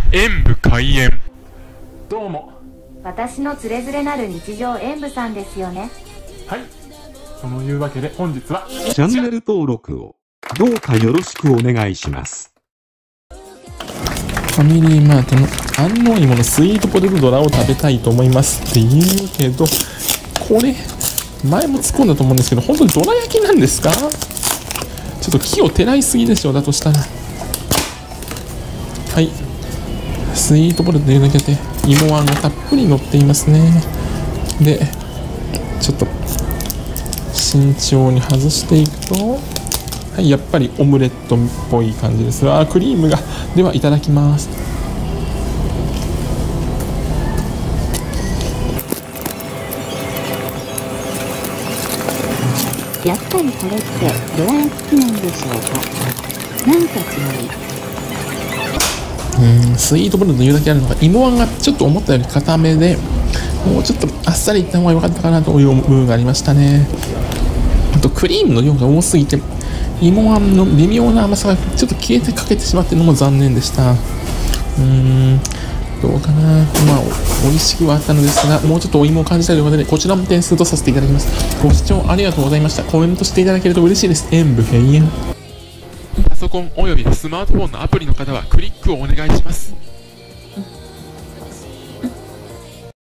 演武開演。どうも。 私のつれづれなる日常演武さんですよね。 はい。そのいうわけで本日はチャンネル登録をどうかよろしくお願いします。 ファミリーマートの安納芋のスイートポテトドラを食べたいと思いますって言うけど、これ前も突っ込んだと思うんですけど、本当にドラ焼きなんですか？ちょっと木をてらいすぎでしょ。だとしたら、はい、スイートポテト入れだけで芋あんがたっぷり乗っていますね。でちょっと慎重に外していくと、はい、やっぱりオムレットっぽい感じです。クリームが。ではいただきます。 やっぱりこれってドラ焼きなんでしょうか。なんか違スイートポテトの言うだけあるのが、芋あんがちょっと思ったより固めで、もうちょっとあっさりいった方が良かったかなという部分がありましたね。あとクリームの量が多すぎて、芋あんの微妙な甘さがちょっと消えてかけてしまっているのも残念でした。どうかな。まあ美味しくはあったのですが、もうちょっとお芋を感じたいということで、こちらも点数とさせていただきます。ご視聴ありがとうございました。コメントしていただけると嬉しいです。演武閉園。 パソコンおよびスマートフォンのアプリの方はクリックをお願いします。